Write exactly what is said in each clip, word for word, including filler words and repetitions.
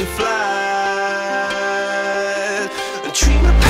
you fly. A dream of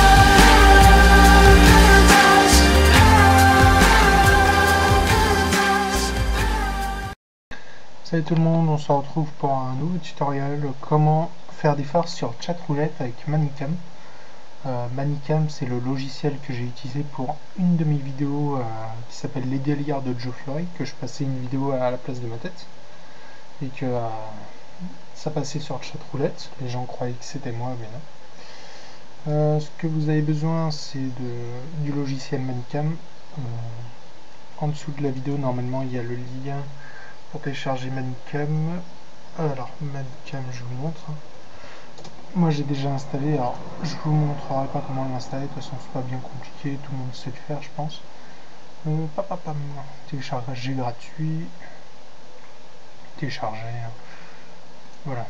Salut tout le monde, on se retrouve pour un nouveau tutoriel comment faire des farces sur Chatroulette avec Manicam. Euh, Manicam, c'est le logiciel que j'ai utilisé pour une de mes vidéos euh, qui s'appelle Les délires de Joe Fleury, que je passais une vidéo à la place de ma tête et que euh, ça passait sur Chatroulette. Les gens croyaient que c'était moi, mais non. Euh, ce que vous avez besoin, c'est de du logiciel Manicam. Euh, en dessous de la vidéo, normalement, il y a le lien pour télécharger Manicam. Alors Manicam, je vous montre. Moi j'ai déjà installé, alors je vous montrerai pas comment l'installer, de toute façon c'est pas bien compliqué, tout le monde sait le faire je pense. Euh, papapam, télécharger gratuit, télécharger, voilà.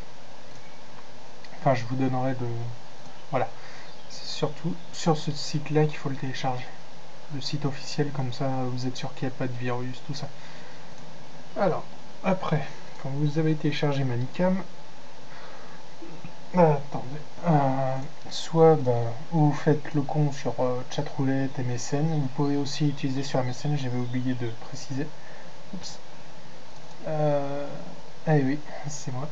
Enfin je vous donnerai le, voilà. C'est surtout sur ce site là qu'il faut le télécharger. Le site officiel, comme ça vous êtes sûr qu'il n'y a pas de virus, tout ça. Alors, après, quand vous avez téléchargé Manicam, euh, attendez, euh, soit bah, vous faites le compte sur euh, Chatroulette, M S N, vous pouvez aussi utiliser sur M S N, j'avais oublié de préciser. Oups. Euh, eh oui, c'est moi.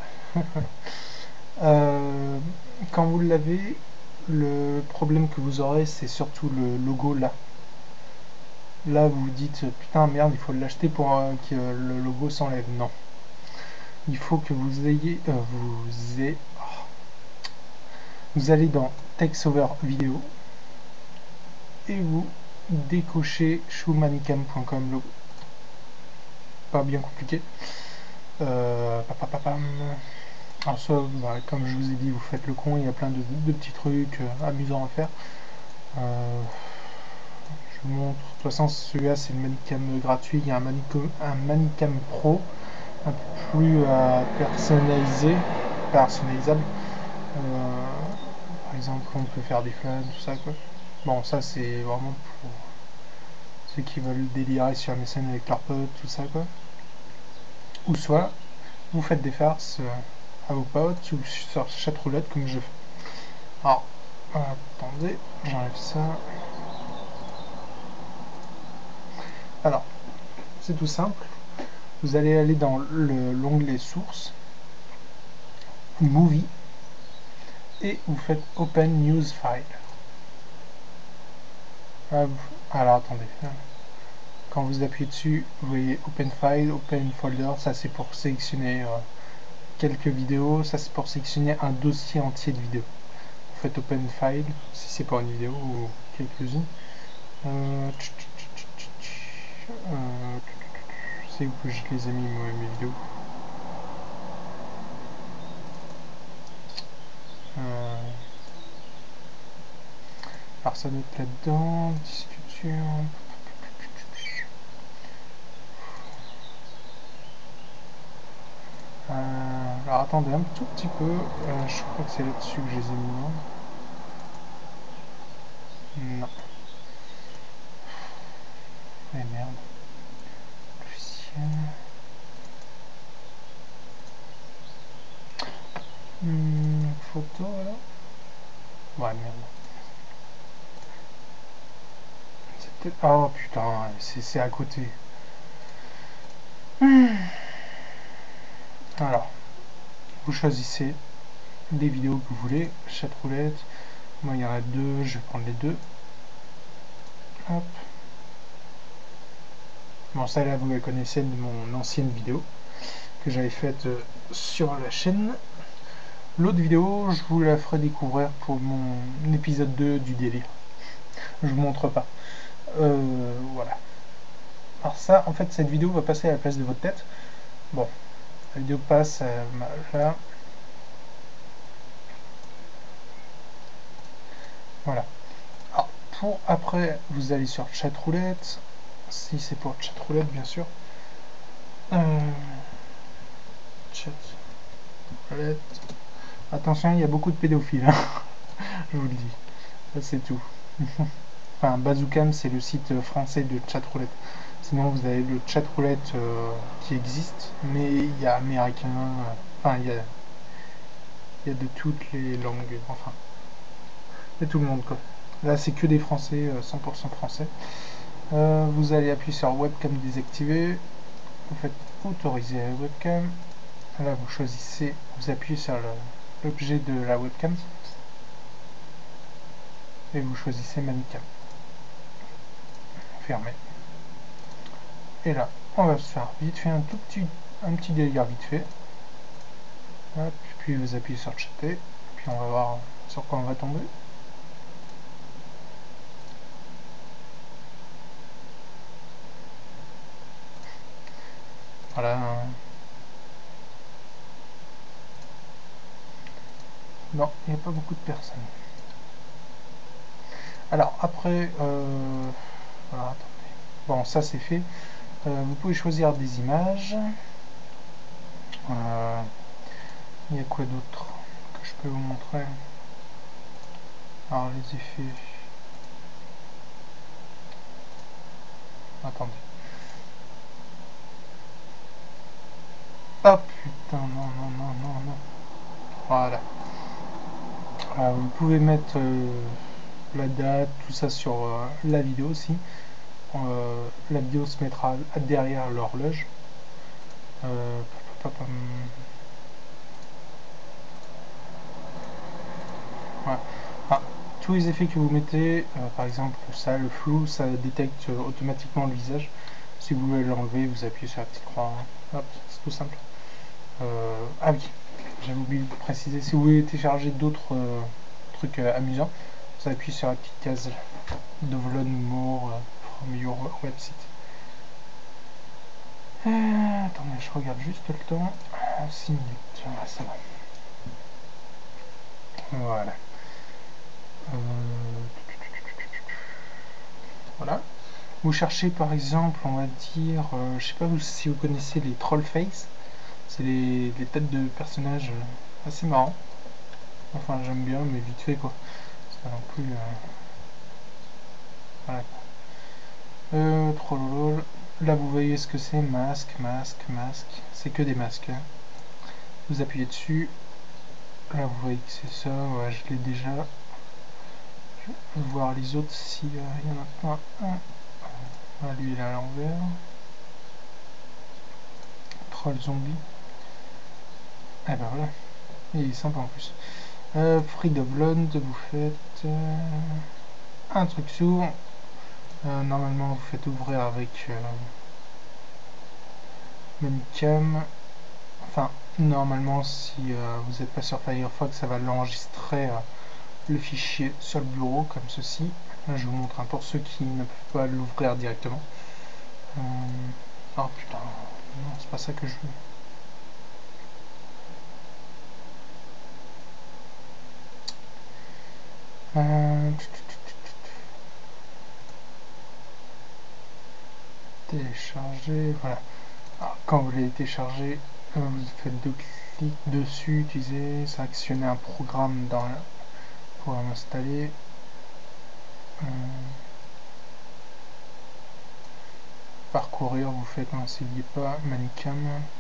euh, quand vous l'avez, le problème que vous aurez, c'est surtout le logo là. Là, vous vous dites, putain, merde, il faut l'acheter pour euh, que le logo s'enlève. Non. Il faut que vous ayez... Euh, vous ayez... Oh. Vous allez dans Text Over Video et vous décochez show manicam point com logo. Pas bien compliqué. Euh, papapapam. Alors ça, bah, comme je vous ai dit, vous faites le con, il y a plein de, de petits trucs euh, amusants à faire. Euh, je vous montre. De toute façon, celui-là, c'est le Manicam gratuit. Il y a un Manicam, un Manicam Pro, un peu plus euh, personnalisé, personnalisable. Euh, par exemple, on peut faire des flammes, tout ça, quoi. Bon, ça, c'est vraiment pour ceux qui veulent délirer sur M S N avec leurs potes, tout ça, quoi. Ou soit, vous faites des farces euh, à vos potes ou sur Chatroulette, comme je fais. Alors, euh, attendez, j'enlève ça. Alors, c'est tout simple. Vous allez aller dans l'onglet source, movie, et vous faites open news file. Alors attendez, quand vous appuyez dessus, vous voyez open file, open folder, ça c'est pour sélectionner euh, quelques vidéos, ça c'est pour sélectionner un dossier entier de vidéos. Vous faites open file, si c'est pas une vidéo ou quelques-unes. Euh, euh, c'est où que je les ai mis moi, mes vidéos. Euh, alors ça doit être là-dedans, discussion. Euh, alors attendez un tout petit peu, euh, je crois que c'est là-dessus que je les ai mis. Non. Eh merde. Hmm, photo là. Ouais merde. C'était... Oh putain, c'est à côté. Hmm. Alors, vous choisissez des vidéos que vous voulez, Chatroulette. Moi il y en a deux, je vais prendre les deux. Hop. Bon, ça là vous la connaissez de mon ancienne vidéo que j'avais faite euh, sur la chaîne. L'autre vidéo, je vous la ferai découvrir pour mon épisode deux du délire. Je vous montre pas. Euh, voilà. Alors ça, en fait, cette vidéo va passer à la place de votre tête. Bon, la vidéo passe euh, là. Voilà. Alors, pour après, vous allez sur Chatroulette. Si c'est pour Chatroulette, bien sûr. Euh, Chatroulette. Attention, il y a beaucoup de pédophiles. Hein. Je vous le dis. Ça, c'est tout. Enfin, Bazookan, c'est le site français de Chatroulette. Sinon, vous avez le Chatroulette euh, qui existe, mais il y a américain. Euh, enfin, il y a, il y a de toutes les langues, enfin, il y a tout le monde quoi. Là c'est que des français, cent pour cent français. Euh, vous allez appuyer sur webcam désactiver, vous faites autoriser la webcam, là vous choisissez, vous appuyez sur l'objet de la webcam et vous choisissez Manicam. Fermez. Et là, on va se faire vite fait un tout petit, un petit délire vite fait. Hop, puis vous appuyez sur chatter, puis on va voir sur quoi on va tomber. Voilà. Non, il n'y a pas beaucoup de personnes. Alors après, euh, voilà, attendez. Bon, ça c'est fait. Euh, vous pouvez choisir des images. Euh, il y a quoi d'autre que je peux vous montrer? Alors les effets. Attendez. Ah putain, non, non, non, non, non. Voilà. Euh, vous pouvez mettre euh, la date, tout ça sur euh, la vidéo aussi. Euh, la vidéo se mettra derrière l'horloge. Euh, ouais. Ah, tous les effets que vous mettez, euh, par exemple ça, le flou, ça détecte euh, automatiquement le visage. Si vous voulez l'enlever, vous appuyez sur la petite croix. Hop, c'est tout simple. Euh, ah oui, j'avais oublié de préciser, si vous voulez télécharger d'autres euh, trucs euh, amusants, vous appuyez sur la petite case Download more euh, from your website. Euh, attendez, je regarde juste le temps. six minutes, voilà, ça va. Voilà. Euh, voilà. Vous cherchez par exemple, on va dire, euh, je sais pas si vous connaissez les troll face. C'est les, les têtes de personnages euh, assez marrants. Enfin, j'aime bien, mais vite fait quoi. C'est pas non plus. Euh... Voilà. Euh, trollolol. Là, vous voyez ce que c'est, masque, masque, masque. C'est que des masques. Hein. Vous appuyez dessus. Là, vous voyez que c'est ça. Ouais, je l'ai déjà. Je vais voir les autres s'il euh, y en a pas un. Ah, lui, il est à l'envers. Troll zombie. Eh ben voilà. Il est sympa en plus. Euh, Free de Blonde, vous faites euh, un truc sourd. Euh, normalement, vous faites ouvrir avec euh, Manicam. Enfin, normalement, si euh, vous n'êtes pas sur Firefox, ça va l'enregistrer euh, le fichier sur le bureau, comme ceci. Là, je vous montre hein, pour ceux qui ne peuvent pas l'ouvrir directement. Euh... Oh putain, non, c'est pas ça que je veux. Euh... Télécharger, voilà. Alors, quand vous l'avez téléchargé, vous faites deux clics dessus, utiliser, sélectionner un programme dans le programme installé. Euh, parcourir, vous faites, n'essayez pas, Manicam.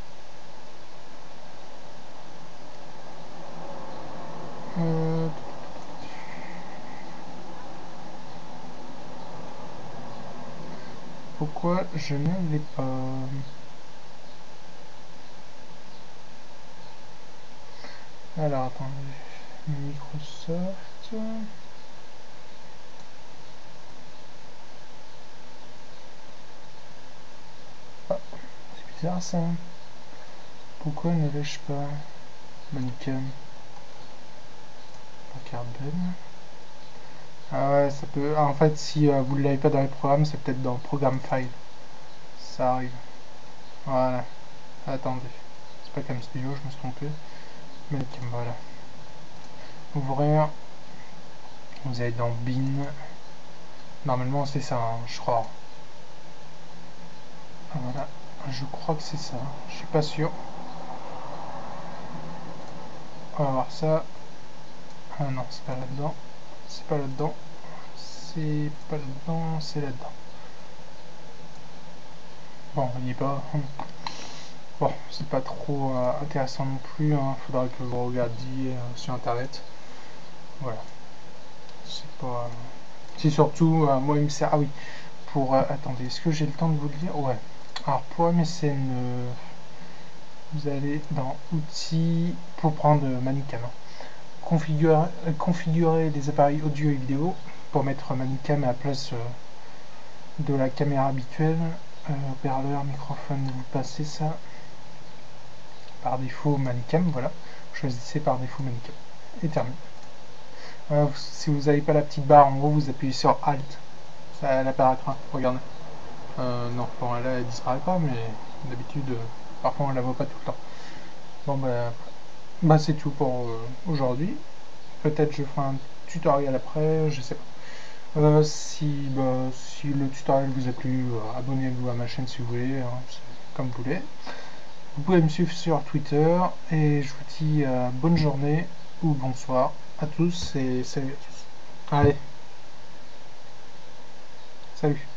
Euh, pourquoi je ne l'ai pas? Alors attendez, Microsoft. Ah, c'est bizarre ça. Pourquoi ne l'ai-je pas? Manicam. Carbone. Ah ouais, ça peut. Ah, en fait, si euh, vous ne l'avez pas dans les programmes, c'est peut-être dans Programme File. Ça arrive. Voilà. Attendez. C'est pas comme Studio, je me suis trompé. Manicam, voilà. Ouvrir. Vous allez dans Bin. Normalement, c'est ça, hein, je crois. Voilà. Je crois que c'est ça. Je suis pas sûr. On va voir ça. Ah non, c'est pas là-dedans. C'est pas là-dedans. C'est pas là-dedans. C'est là-dedans. Bon, il n'y est pas. Bon, c'est pas trop euh, intéressant non plus, hein. Faudra que vous regardiez euh, sur internet. Voilà. C'est pas. C'est surtout, euh, moi il me sert. Ah oui, pour. Euh, attendez, est-ce que j'ai le temps de vous le dire? Ouais. Alors pour M S N, euh, vous allez dans Outils pour prendre Manicam. Configurer, euh, configurer les appareils audio et vidéo pour mettre Manicam à la place euh, de la caméra habituelle. Euh, haut-parleur, microphone, vous passez ça. Par défaut Manicam, voilà. Choisissez par défaut Manicam. Et terminé. Voilà, si vous n'avez pas la petite barre, en gros, vous appuyez sur Alt. Ça elle apparaîtra. Regardez. Euh, non, bon, là, elle disparaît pas, mais d'habitude, euh, parfois on la voit pas tout le temps. Bon, bah, bah c'est tout pour euh, aujourd'hui. Peut-être je ferai un tutoriel après, je sais pas. Euh, si, bah, si le tutoriel vous a plu, euh, abonnez-vous à ma chaîne si vous voulez, hein, comme vous voulez. Vous pouvez me suivre sur Twitter et je vous dis euh, bonne journée ou bonsoir à tous et salut à tous. Allez, salut.